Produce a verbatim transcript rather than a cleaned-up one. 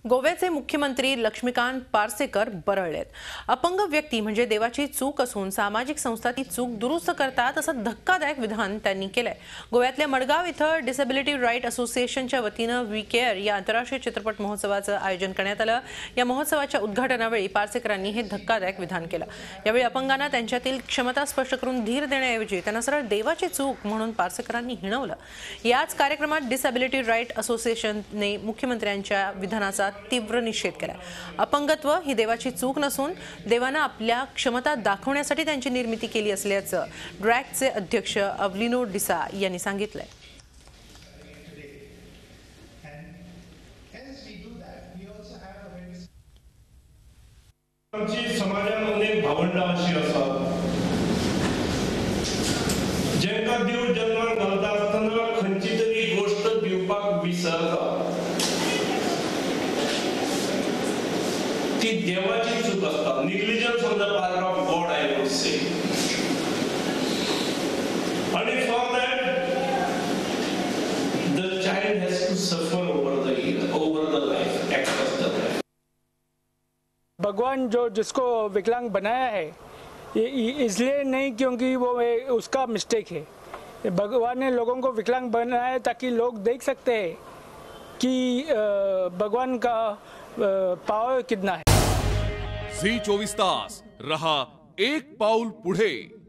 गोव्याचे मुख्यमंत्री लक्ष्मीकांत पार्सेकर बरळलेत। अपंग व्यक्ती म्हणजे देवाची चूक असून सामाजिक संस्था ती चूक दुरुस्त करतात असं धक्कादायक विधान त्यांनी केलंय। गोव्यातल्या मडगाव इथं डिसेबिलिटी राईट असोसिएशनच्या वतीनं वी केअर या आंतरराष्ट्रीय चित्रपट महोत्सवाचं आयोजन करण्यात आलं। या महोत्सवाच्या उद्घाटनावेळी पार्सेकरांनी हे धक्कादायक विधान केलं। यावेळी अपंगांना त्यांच्यातील क्षमता स्पष्ट करून धीर देण्याऐवजी त्यांना सरळ देवाची चूक म्हणून पार्सेकरांनी हिणवलं। याच कार्यक्रमात डिसेबिलिटी राईट असोसिएशनने मुख्यमंत्र्यांच्या विधानाचा तीव्र निषेध केला। अपंगत्व ही देवाची चूक नसून देवाने आपल्या क्षमता दाखवण्यासाठी त्यांची निर्मिती केली असल्याचं ड्रॅगचे अध्यक्ष अवलिनो डिसा यांनी सांगितलंय। आमची समाजामध्ये भावंड अशी असतात जेंका देव जन्माक घालता असताना खंयची तरी गोष्ट दिवपाक विसरता ती देवाची चूक असता। Negligence of the power of God I would say. आणि for that the child has to suffer over the over the life across the life. भगवान जो जिसको विकलांग बनाया है ये इसलिए नहीं क्योंकि वो उसका मिस्टेक है। भगवान ने लोगों को विकलांग बनाया है ताकि लोग देख सकते हैं कि भगवान का पावर कितना है। झी चोवीस तास रहा एक पाऊल पुढे।